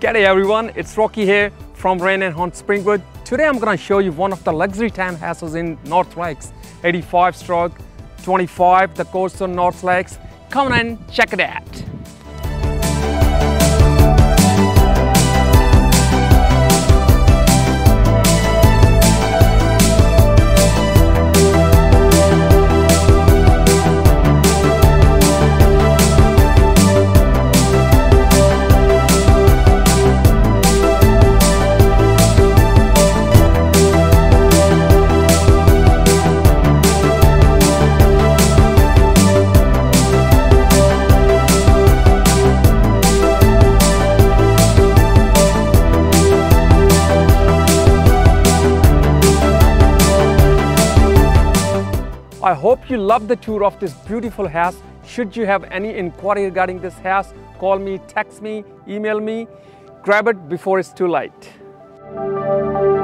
G'day everyone, it's Rocky here from Rain and Haunt Springwood. Today I'm going to show you one of the luxury townhouses in North Lakes, 85/25, the coast on North Lakes. Come on and check it out. I hope you love the tour of this beautiful house. Should you have any inquiry regarding this house, call me, text me, email me. Grab it before it's too late.